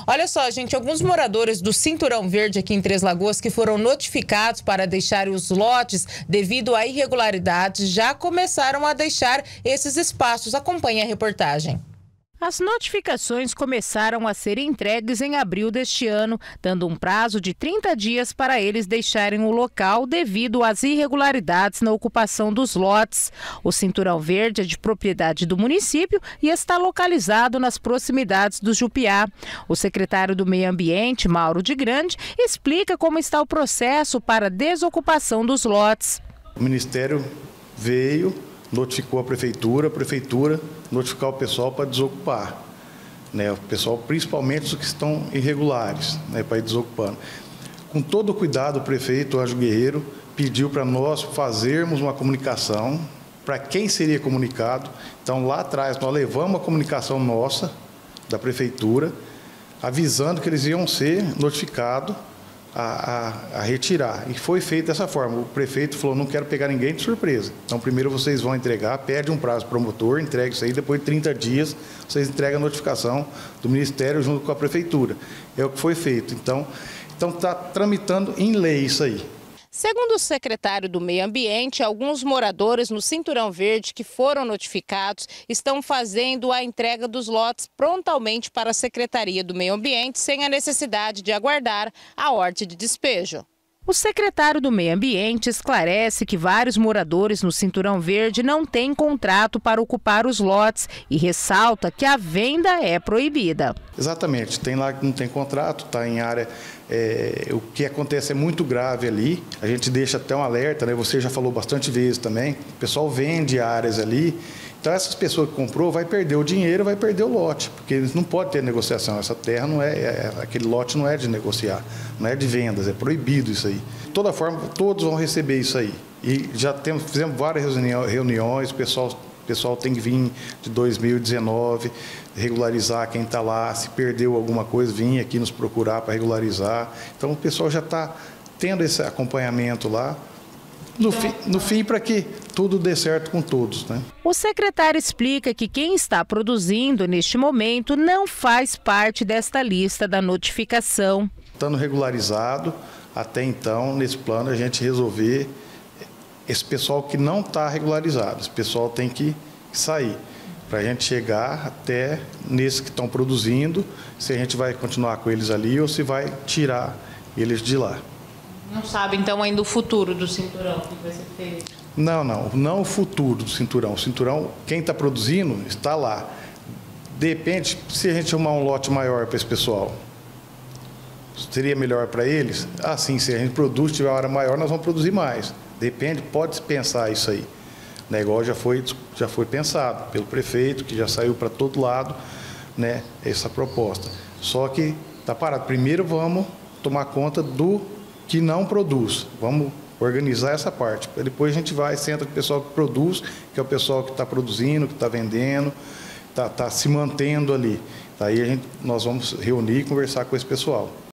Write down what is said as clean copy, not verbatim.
Olha só, gente, alguns moradores do Cinturão Verde aqui em Três Lagoas que foram notificados para deixarem os lotes devido a irregularidades já começaram a deixar esses espaços. Acompanhe a reportagem. As notificações começaram a ser entregues em abril deste ano, dando um prazo de 30 dias para eles deixarem o local devido às irregularidades na ocupação dos lotes. O Cinturão Verde é de propriedade do município e está localizado nas proximidades do Jupiá. O secretário do Meio Ambiente, Mauro de Grande, explica como está o processo para a desocupação dos lotes. O Ministério veio, notificou a prefeitura notificar o pessoal para desocupar, né? O pessoal, principalmente os que estão irregulares, né? Para ir desocupando. Com todo o cuidado, o prefeito Ângelo Guerreiro pediu para nós fazermos uma comunicação para quem seria comunicado. Então, lá atrás, nós levamos a comunicação nossa, da prefeitura, avisando que eles iam ser notificados a retirar. E foi feito dessa forma. O prefeito falou, não quero pegar ninguém de surpresa. Então, primeiro vocês vão entregar, pede um prazo para o promotor, entrega isso aí, depois de 30 dias, vocês entregam a notificação do Ministério junto com a prefeitura. É o que foi feito. Então está tramitando em lei isso aí. Segundo o secretário do Meio Ambiente, alguns moradores no Cinturão Verde que foram notificados estão fazendo a entrega dos lotes prontamente para a Secretaria do Meio Ambiente, sem a necessidade de aguardar a ordem de despejo. O secretário do Meio Ambiente esclarece que vários moradores no Cinturão Verde não têm contrato para ocupar os lotes e ressalta que a venda é proibida. Exatamente, tem lá que não tem contrato, está em área, o que acontece é muito grave ali, a gente deixa até um alerta, né? Você já falou bastante vezes também, o pessoal vende áreas ali, então essas pessoas que comprou vai perder o dinheiro, vai perder o lote, porque eles não podem ter negociação, essa terra não aquele lote não é de negociar, não é de vendas, é proibido isso aí. De toda forma, todos vão receber isso aí, e já fizemos várias reuniões, o pessoal tem que vir de 2019, regularizar quem está lá, se perdeu alguma coisa, vir aqui nos procurar para regularizar. Então o pessoal já está tendo esse acompanhamento lá, no fim para que tudo dê certo com todos, né? O secretário explica que quem está produzindo neste momento não faz parte desta lista da notificação. Estando regularizado, até então, nesse plano, a gente resolver esse pessoal que não está regularizado, esse pessoal tem que sair, para a gente chegar até nesses que estão produzindo, se a gente vai continuar com eles ali ou se vai tirar eles de lá. Não sabe, então, ainda o futuro do Cinturão, que vai ser feito? Não o futuro do Cinturão. O Cinturão, quem está produzindo, está lá. Depende, se a gente arrumar um lote maior para esse pessoal, seria melhor para eles? Sim, se a gente produz, tiver uma hora maior, nós vamos produzir mais. Depende, pode-se pensar isso aí. O negócio já foi pensado pelo prefeito, que já saiu para todo lado, né, essa proposta. Só que está parado. Primeiro vamos tomar conta do que não produz. Vamos organizar essa parte. Depois a gente vai, senta com o pessoal que produz, que é o pessoal que está produzindo, que está vendendo, está se mantendo ali. Daí nós vamos reunir e conversar com esse pessoal.